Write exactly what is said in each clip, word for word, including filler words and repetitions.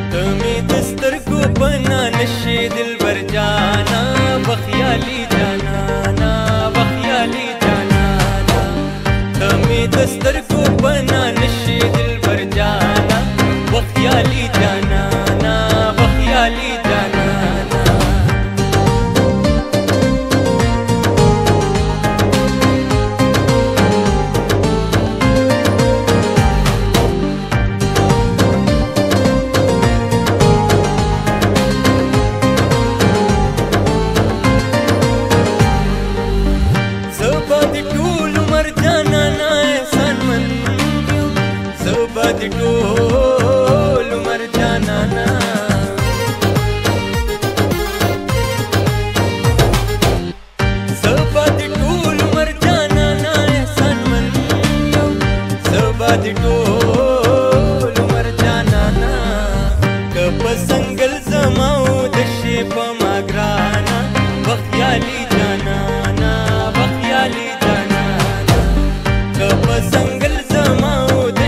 تمي دسترګو پنا نشي دلبر جانا بخیالي جانانا بخیالي جانانا تمي دسترګو پنا نشي دلبر جانا بخیالي جانانا بخیالي جانانا د ټول عمر جانانا زبا د ټول عمر جانانا احسان من یم زبا د ټول عمر جانانا که په سنگل زماو د شي په ما ګرانا بخیالي جانانا بخیالي جانانا که په سنگل زماو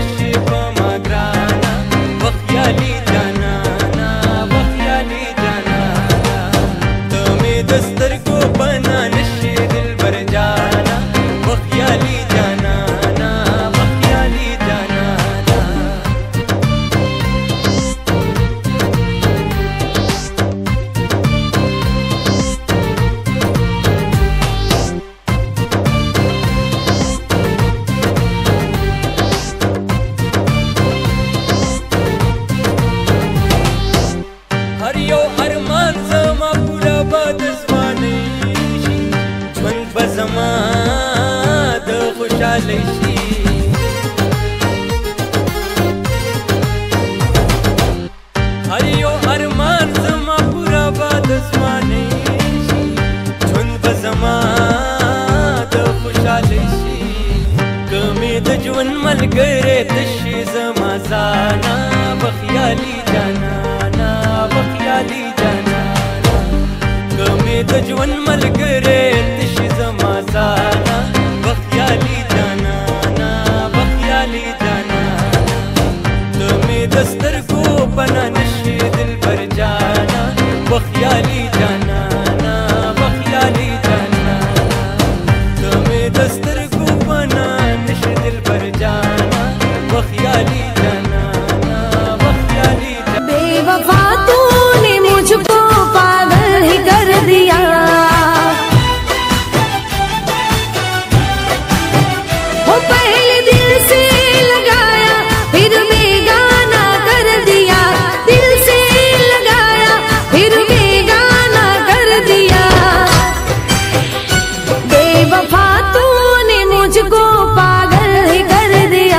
بخیالي جانانا بخیالي جانانا تمي دسترګو پنا نشي دلبر جانا بخیالي جانانا بخیالي جانانا هر یو ارمان زما پورا باد ځواني شي ژوند به زما د خوشحالۍ شي هر یو ارمان زما پورا باد ځواني شي ژوند به زما د خوشحالۍ شي که مې د ژوند ملګری ته شي زما ځانا بخیالي جانانا بخیالي جانانا که مې د ژوند ملګری ته شي زما ځانا بخیالي جانانا بخیالي جانانا ته مې د سترګو پنا نشي دلبر جانا بخیالي